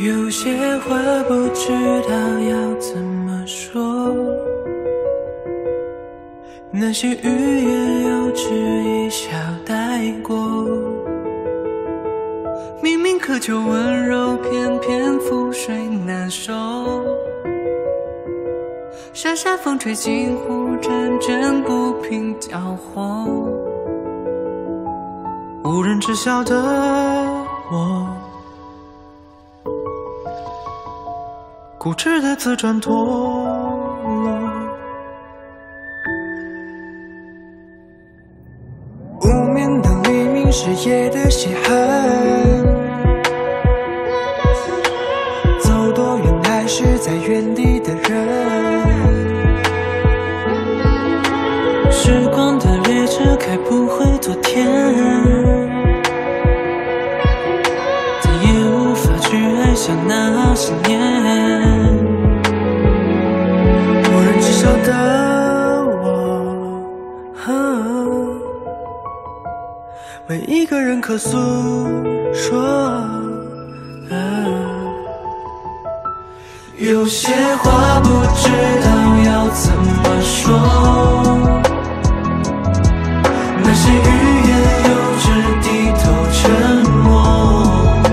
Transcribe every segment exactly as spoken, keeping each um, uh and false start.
有些话不知道要怎么说，那些语言幼稚一笑带过。明明渴求温柔，偏偏覆水难收。沙沙风吹近乎阵阵不平交火，无人知晓的我，固执的自转脱落。无眠的黎明是夜的血痕，走多远还是在原地的人。时光的列车开不回昨天，再也无法去爱上那些年。无人知晓的我，呵，为一个人可诉说。啊，有些话不知道要怎么说，那些语言幼稚低头沉默。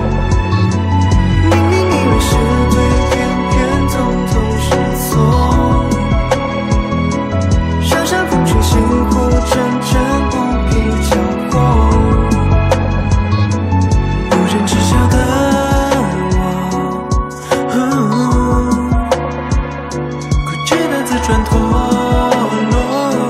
明明以为是对，偏偏统统是错。沙沙风吹醒后，阵阵不平交火。无人知晓的我，固执的自转脱落。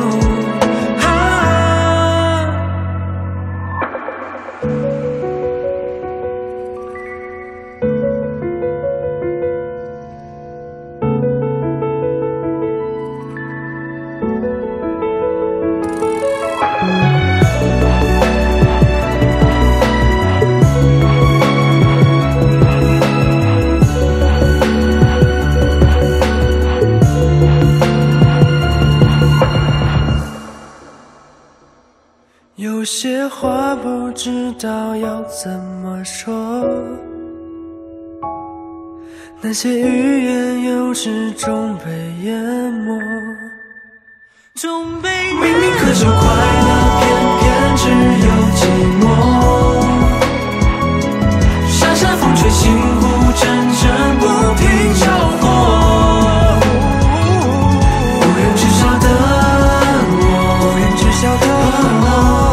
有些话不知道要怎么说，那些语言幼稚终被淹没。终被明明渴求快乐，偏偏只有寂寞。沙沙风吹醒后，阵阵不平交火。无人知晓的我，无人知晓的我。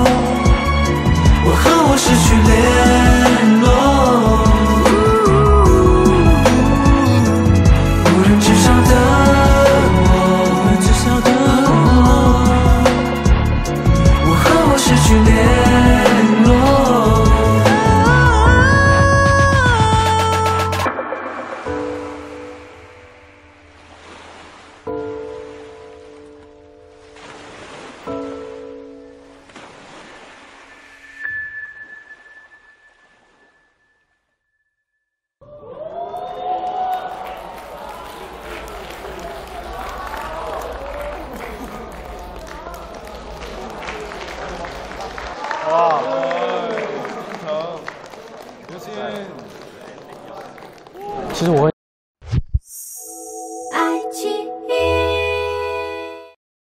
我失去联络，无人知晓的我，无人知晓的我，我和我失去联络。 哇，刘鑫，其实我。